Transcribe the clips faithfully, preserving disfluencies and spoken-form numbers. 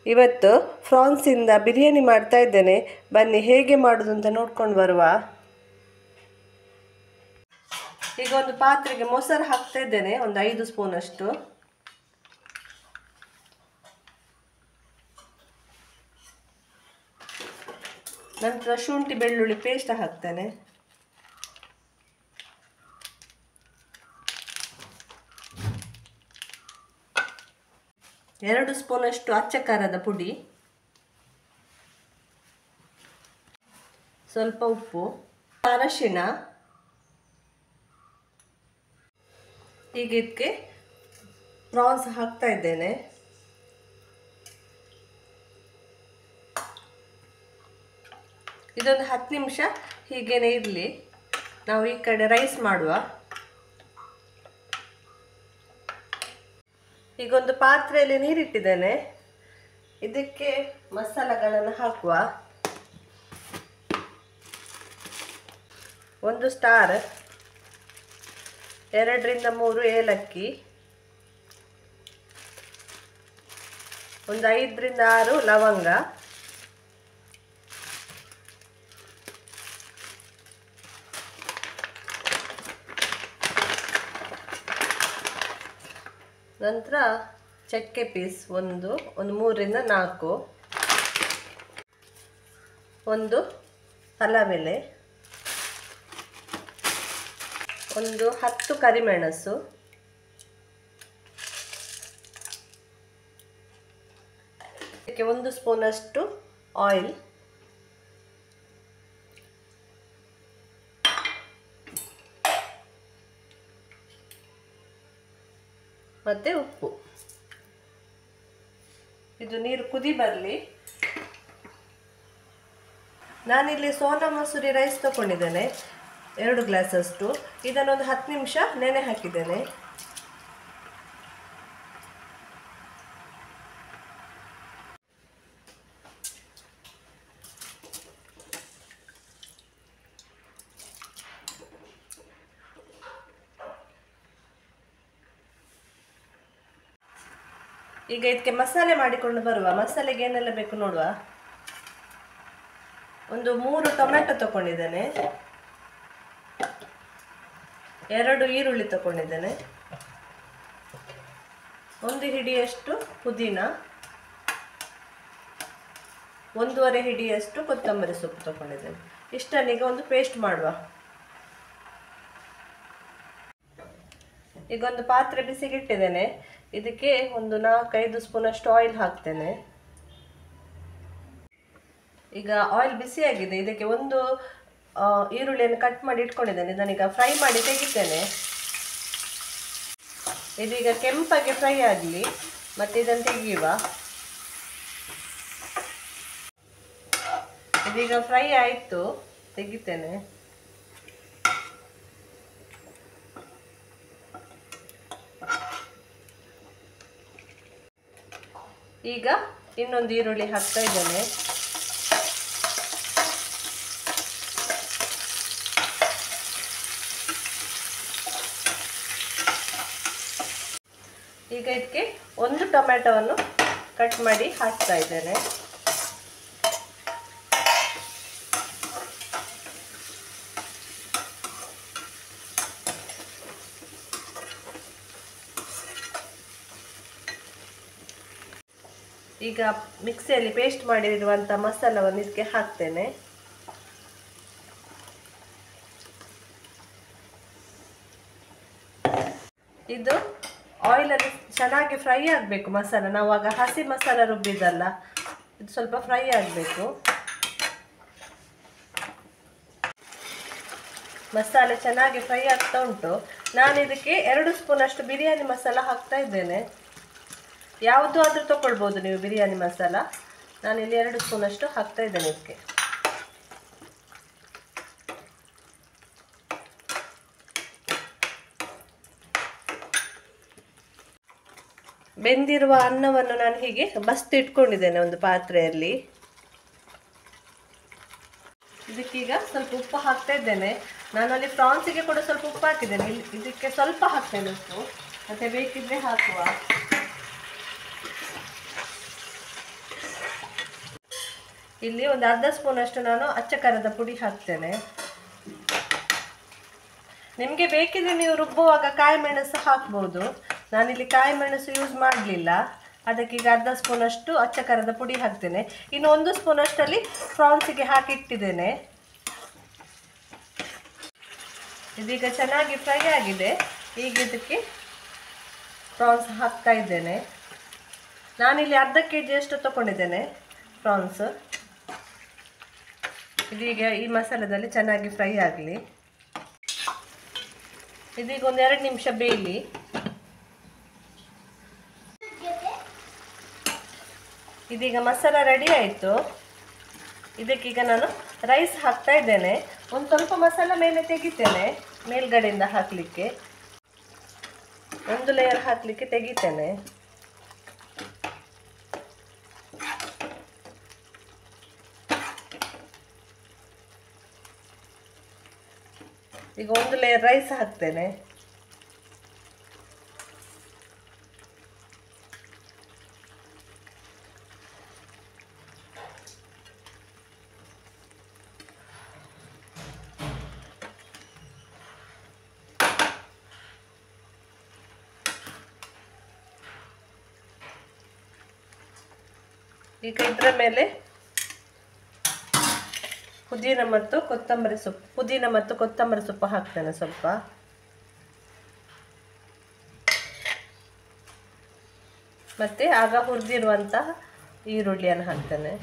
ಇವತ್ತು ಫ್ರಾನ್ಸಿಂದ ಬಿರಿಯಾನಿ ಮಾಡ್ತಾ ಇದ್ದೇನೆ. ಬನ್ನಿ ಹೇಗೆ ಮಾಡೋದು ಅಂತ ನೋಡ್ಕೊಂಡು ಬರುವ. ಈಗ ಒಂದು ಪಾತ್ರೆಗೆ ಮೊಸರು ಹಾಕ್ತಾ ಇದ್ದೇನೆ, ಒಂದು ಐದು ಸ್ಪೂನ್ ಅಷ್ಟು. ನಂತರ ಶುಂಠಿ ಬೆಳ್ಳುಳ್ಳಿ ಪೇಸ್ಟ್ ಹಾಕ್ತೇನೆ. ಎರಡು ಸ್ಪೂನ್ ಅಷ್ಟು ಅಚ್ಚ ಖಾರದ ಪುಡಿ, ಸ್ವಲ್ಪ ಉಪ್ಪು, ಅರಶಿನ. ಈಗ ಇದಕ್ಕೆ ಪ್ರಾನ್ಸ್ ಹಾಕ್ತಾ ಇದ್ದೇನೆ. ಇದೊಂದು ಹತ್ತು ನಿಮಿಷ ಹೀಗೇನೆ ಇರಲಿ. ನಾವು ಈ ಕಡೆ ರೈಸ್ ಮಾಡುವ. ಈಗ ಒಂದು ಪಾತ್ರೆಯಲ್ಲಿ ನೀರಿಟ್ಟಿದ್ದೇನೆ. ಇದಕ್ಕೆ ಮಸಾಲೆಗಳನ್ನು ಹಾಕುವ. ಒಂದು ಸ್ಟಾರ್, ಎರಡರಿಂದ ಮೂರು ಏಲಕ್ಕಿ, ಒಂದು ಐದರಿಂದ ಆರು ಲವಂಗ, ನಂತರ ಚಕ್ಕೆ ಪೀಸ್ ಒಂದು ಒಂದು ಮೂರರಿಂದ ನಾಲ್ಕು, ಒಂದು ಪಲಾವ್ ಎಲೆ, ಒಂದು ಹತ್ತು ಕರಿಮೆಣಸು, ಇದಕ್ಕೆ ಒಂದು ಸ್ಪೂನ್ ಅಷ್ಟು ಆಯಿಲ್, ಮತ್ತೆ ಉಪ್ಪು. ಇದು ನೀರು ಕುದಿ ಬರಲಿ. ನಾನಿಲ್ಲಿ ಸೋನಾ ಮಸೂರಿ ರೈಸ್ ತಗೊಂಡಿದ್ದೇನೆ, ಎರಡು ಗ್ಲಾಸ್ ಅಷ್ಟು. ಇದನ್ನೊಂದು ಹತ್ತು ನಿಮಿಷ ನೆನೆ ಹಾಕಿದ್ದೇನೆ. ಈಗ ಇದಕ್ಕೆ ಮಸಾಲೆ ಮಾಡಿಕೊಂಡು ಬರುವ. ಮಸಾಲೆಗೆ ಏನೆಲ್ಲ ಬೇಕು ನೋಡುವ. ಒಂದು ಮೂರು ಟೊಮೆಟೊ ತಗೊಂಡಿದ್ದೇನೆ, ಎರಡು ಈರುಳ್ಳಿ ತಗೊಂಡಿದ್ದೇನೆ, ಒಂದು ಹಿಡಿಯಷ್ಟು ಪುದೀನ, ಒಂದೂವರೆ ಹಿಡಿಯಷ್ಟು ಕೊತ್ತಂಬರಿ ಸೊಪ್ಪು ತಗೊಂಡಿದ್ದೇನೆ. ಇಷ್ಟನ್ನೀಗ ಒಂದು ಪೇಸ್ಟ್ ಮಾಡುವ. ಈಗ ಒಂದು ಪಾತ್ರೆ ಬಿಸಿಗೆ ಇಟ್ಟಿದ್ದೇನೆ. ಇದಕ್ಕೆ ಒಂದು ನಾಲ್ಕೈದು ಸ್ಪೂನ್ ಅಷ್ಟು ಆಯಿಲ್ ಹಾಕ್ತೇನೆ. ಈಗ ಆಯಿಲ್ ಬಿಸಿಯಾಗಿದೆ. ಇದಕ್ಕೆ ಒಂದು ಈರುಳ್ಳಿಯನ್ನು ಕಟ್ ಮಾಡಿ ಇಟ್ಕೊಂಡಿದ್ದೇನೆ. ಇದನ್ನೀಗ ಫ್ರೈ ಮಾಡಿ ತೆಗಿತೇನೆ. ಇದೀಗ ಕೆಂಪಾಗಿ ಫ್ರೈ ಆಗಲಿ, ಮತ್ತೆ ಇದನ್ನು ತೆಗೆಯುವ. ಇದೀಗ ಫ್ರೈ ಆಯಿತು, ತೆಗಿತೇನೆ. ಈಗ ಇನ್ನೊಂದು ಈರುಳ್ಳಿ ಹಾಕ್ತಾ ಇದ್ದೇನೆ. ಈಗ ಇದಕ್ಕೆ ಒಂದು ಟೊಮೆಟೊವನ್ನು ಕಟ್ ಮಾಡಿ ಹಾಕ್ತಾ ಇದ್ದೇನೆ. ಈಗ ಮಿಕ್ಸಿಯಲ್ಲಿ ಪೇಸ್ಟ್ ಮಾಡಿರುವಂಥ ಮಸಾಲವನ್ನು ಇದಕ್ಕೆ ಹಾಕ್ತೇನೆ. ಇದು ಆಯಿಲಲ್ಲಿ ಚೆನ್ನಾಗಿ ಫ್ರೈ ಆಗಬೇಕು ಮಸಾಲ. ನಾವು ಆಗ ಹಸಿ ಮಸಾಲ ರುಬ್ಬಿದಲ್ಲ, ಇದು ಸ್ವಲ್ಪ ಫ್ರೈ ಆಗಬೇಕು. ಮಸಾಲೆ ಚೆನ್ನಾಗಿ ಫ್ರೈ ಆಗ್ತಾ ಉಂಟು. ನಾನು ಇದಕ್ಕೆ ಎರಡು ಸ್ಪೂನ್ ಅಷ್ಟು ಬಿರಿಯಾನಿ ಮಸಾಲ ಹಾಕ್ತಾ ಇದ್ದೇನೆ. ಯಾವುದು ಆದರೂ ತಗೊಳ್ಬೋದು ನೀವು ಬಿರಿಯಾನಿ ಮಸಾಲ. ನಾನಿಲ್ಲಿ ಎರಡು ಸ್ಪೂನ್ ಅಷ್ಟು ಹಾಕ್ತಾ ಇದ್ದೇನೆ ಇದಕ್ಕೆ. ಬೆಂದಿರುವ ಅನ್ನವನ್ನು ನಾನು ಹೀಗೆ ಬಸ್ತು ಇಟ್ಕೊಂಡಿದ್ದೇನೆ ಒಂದು ಪಾತ್ರೆಯಲ್ಲಿ. ಇದಕ್ಕೀಗ ಸ್ವಲ್ಪ ಉಪ್ಪು ಹಾಕ್ತಾ ಇದ್ದೇನೆ. ನಾನು ಅಲ್ಲಿ ಪ್ರಾನ್ಸಿಗೆ ಕೂಡ ಸ್ವಲ್ಪ ಉಪ್ಪು ಹಾಕಿದ್ದೇನೆ. ಇದಕ್ಕೆ ಸ್ವಲ್ಪ ಹಾಕ್ತೇನೆ ಉಪ್ಪು, ಮತ್ತೆ ಬೇಕಿದ್ರೆ ಹಾಕುವ. ಇಲ್ಲಿ ಒಂದು ಅರ್ಧ ಸ್ಪೂನಷ್ಟು ನಾನು ಅಚ್ಚ ಖಾರದ ಪುಡಿ ಹಾಕ್ತೇನೆ. ನಿಮಗೆ ಬೇಕಿದ್ರೆ ನೀವು ರುಬ್ಬುವಾಗ ಕಾಯಿ ಮೆಣಸು ಹಾಕ್ಬೋದು. ನಾನಿಲ್ಲಿ ಕಾಯಿ ಮೆಣಸು ಯೂಸ್ ಮಾಡಲಿಲ್ಲ, ಅದಕ್ಕೆ ಈಗ ಅರ್ಧ ಸ್ಪೂನಷ್ಟು ಅಚ್ಚ ಖಾರದ ಪುಡಿ ಹಾಕ್ತೇನೆ. ಇನ್ನು ಒಂದು ಸ್ಪೂನಷ್ಟಲ್ಲಿ ಪ್ರಾನ್ಸಿಗೆ ಹಾಕಿಟ್ಟಿದ್ದೇನೆ. ಇದೀಗ ಚೆನ್ನಾಗಿ ಫ್ರೈ ಆಗಿದೆ. ಈಗ ಇದಕ್ಕೆ ಪ್ರಾನ್ಸ್ ಹಾಕ್ತಾ ಇದ್ದೇನೆ. ನಾನಿಲ್ಲಿ ಅರ್ಧ ಕೆ ಜಿಯಷ್ಟು ತೊಗೊಂಡಿದ್ದೇನೆ ಪ್ರಾನ್ಸ್. ಇದೀಗ ಈ ಮಸಾಲದಲ್ಲಿ ಚೆನ್ನಾಗಿ ಫ್ರೈ ಆಗಲಿ. ಇದೀಗ ಒಂದು ಎರಡು ನಿಮಿಷ ಬೇಯಲಿ. ಇದೀಗ ಮಸಾಲ ರೆಡಿ ಆಯಿತು. ಇದಕ್ಕೀಗ ನಾನು ರೈಸ್ ಹಾಕ್ತಾ ಇದ್ದೇನೆ. ಒಂದು ಸ್ವಲ್ಪ ಮಸಾಲ ಮೇಲೆ ತೆಗಿತೇನೆ, ಮೇಲ್ಗಡೆಯಿಂದ ಹಾಕಲಿಕ್ಕೆ ಒಂದು ಲೇಯರ್ ಹಾಕಲಿಕ್ಕೆ ತೆಗಿತೇನೆ. ಈಗ ಒಂದು ಲೇಯರ್ ರೈಸ್ ಹಾಕ್ತೇನೆ. ಈಗ ಇದರ ಮೇಲೆ ಪುದೀನ ಮತ್ತು ಕೊತ್ತಂಬರಿ ಸೊಪ್ಪು ಪುದೀನ ಮತ್ತು ಕೊತ್ತಂಬರಿ ಸೊಪ್ಪು ಹಾಕ್ತೇನೆ ಸ್ವಲ್ಪ. ಮತ್ತೆ ಆಗ ಹುರಿದಿರುವಂತಹ ಈರುಳ್ಳಿಯನ್ನು ಹಾಕ್ತೇನೆ.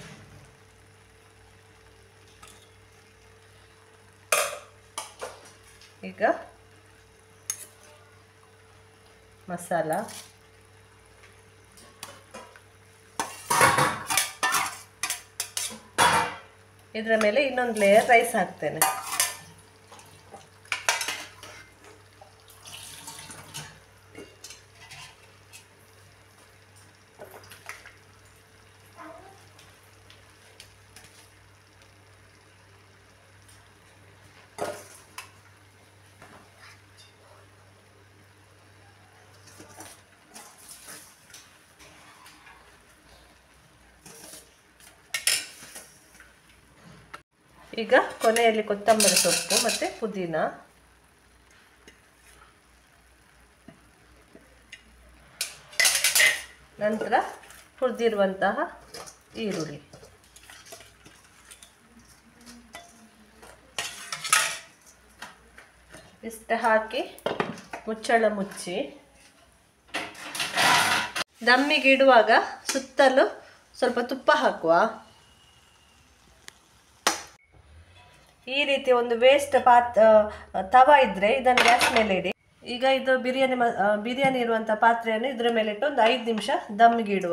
ಈಗ ಮಸಾಲ, ಇದರ ಮೇಲೆ ಇನ್ನೊಂದು ಲೇಯರ್ ರೈಸ್ ಹಾಕ್ತೇನೆ. ಈಗ ಕೊನೆಯಲ್ಲಿ ಕೊತ್ತಂಬರಿ ಸೊಪ್ಪು ಮತ್ತು ಪುದೀನ. ನಂತರ ಹುರಿದಿರುವಂತಹ ಈರುಳ್ಳಿ. ಇಷ್ಟು ಹಾಕಿ ಮುಚ್ಚಳ ಮುಚ್ಚಿ ದಮ್ಮಿಗೆ ಇಡುವಾಗ ಸುತ್ತಲೂ ಸ್ವಲ್ಪ ತುಪ್ಪ ಹಾಕುವ. ಈ ರೀತಿ ಒಂದು ವೇಸ್ಟ್ ಪಾತ್ ತವ ಇದ್ದರೆ ಇದನ್ನು ಗ್ಯಾಸ್ ಮೇಲೆ ಇಡಿ. ಈಗ ಇದು ಬಿರಿಯಾನಿ ಮ ಬಿರಿಯಾನಿ ಇರುವಂಥ ಪಾತ್ರೆಯನ್ನು ಇದರ ಮೇಲೆ ಇಟ್ಟು ಒಂದು ಐದು ನಿಮಿಷ ದಮ್ಮಿಗೆ ಇಡುವ.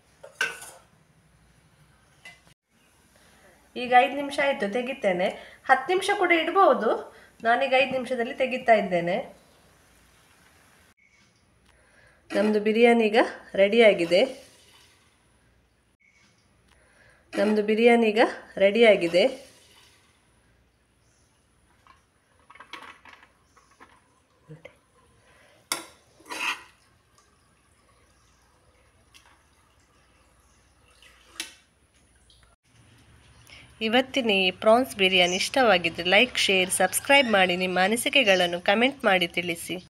ಈಗ ಐದು ನಿಮಿಷ ಆಯಿತು, ತೆಗಿತೇನೆ. ಹತ್ತು ನಿಮಿಷ ಕೂಡ ಇಡ್ಬೋದು, ನಾನೀಗ ಐದು ನಿಮಿಷದಲ್ಲಿ ತೆಗಿತಾ ಇದ್ದೇನೆ. ನಮ್ಮದು ಬಿರಿಯಾನಿ ಈಗ ರೆಡಿಯಾಗಿದೆ. ನಮ್ಮದು ಬಿರಿಯಾನಿ ಈಗ ರೆಡಿಯಾಗಿದೆ. ಇವತ್ತಿನ ಈ ಪ್ರಾನ್ಸ್ ಬಿರಿಯಾನಿ ಇಷ್ಟವಾಗಿದ್ದರೆ ಲೈಕ್, ಶೇರ್, ಸಬ್ಸ್ಕ್ರೈಬ್ ಮಾಡಿ. ನಿಮ್ಮ ಅನಿಸಿಕೆಗಳನ್ನು ಕಮೆಂಟ್ ಮಾಡಿ ತಿಳಿಸಿ.